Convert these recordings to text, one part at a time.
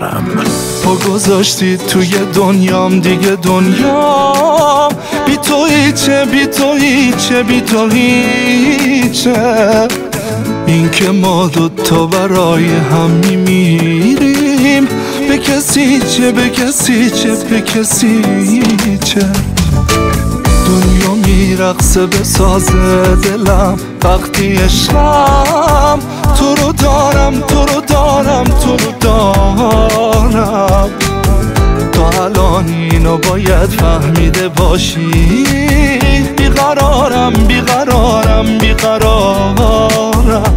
نرم. پا گذاشتی توی دنیام دیگه دنیام بی تو هیچه، بی تو هیچه، بی تو هیچه. این که ما دوتا برای هم میمیریم به کسی چه، به کسی چه، به کسی چه. دنیا میرقصه به ساز دلم وقتی عشقم تو رو دارم، تو رو دارم، تو رو دارم. تا الان اینو باید فهمیده باشی. بیقرارم، بیقرارم، بیقرارم،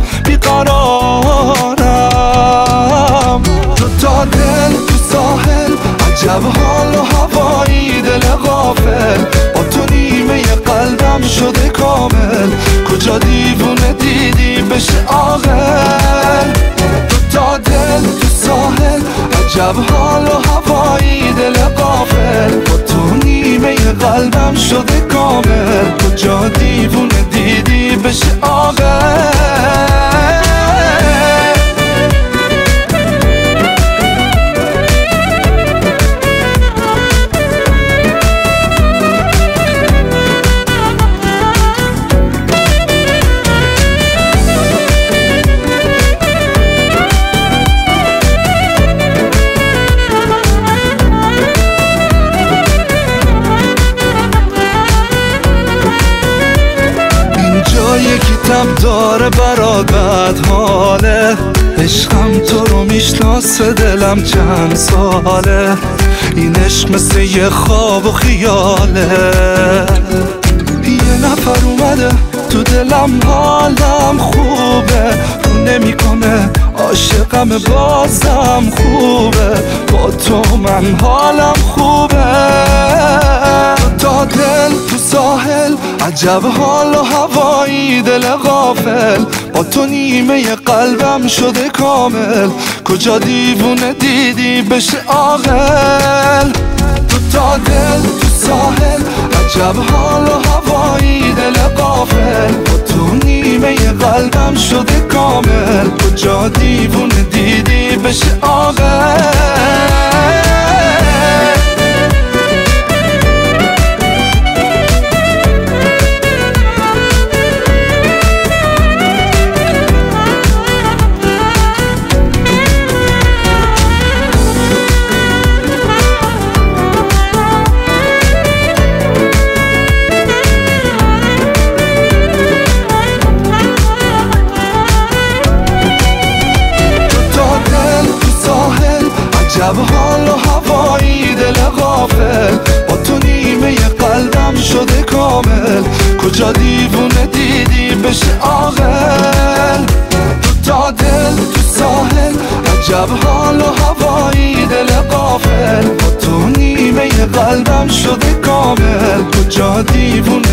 بیقرارم. تو تا دل تو ساحل عجب حال و هوایی، دل غافل با تو نیمه قلبم شده کامل. کجا دیوونه دیدی بشه عاقل. تو تا دل تو ساحل عجب حال و هوایی، دل غافل با تو نیمه قلبم شده کامل. کجا دیوونه دیدی بشه عاقل. یکی تب داره برات بد حاله. عشقم تو رو میشناسه دلم چند ساله. این عشق مثل یه خواب و خیاله. یه نفر اومده تو دلم حالم خوبه. رو نمیکنه عاشقم بازم خوبه. با تو من حالم خوبه. تا دل تو ساحل عجب حال و هوایی، دل غافل با تو نیمه قلبم شده کامل. کجا دیوونه دیدی بشه عاقل. تو تا دل تو ساحل عجب حال و هوایی، دل غافل با تو نیمه قلبم شده کامل. کجا دیوونه دیدی بشه عاقل. عجب حال و هوایی، دل غافل با تو نیمه قلبم شده کامل. کجا دیوونه دیدی بشه عاقل. تو تا دل تو ساحل عجب حال و هوایی، دل غافل با تو نیمه قلبم شده کامل. کجا دیوونه